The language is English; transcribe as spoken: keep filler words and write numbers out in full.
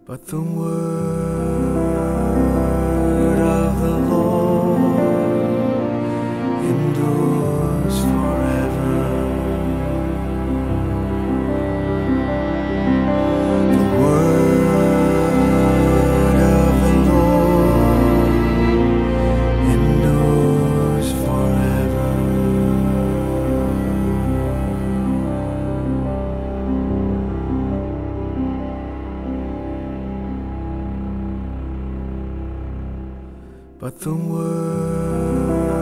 But the word of the Lord endures forever. The word of the Lord endures forever. But the word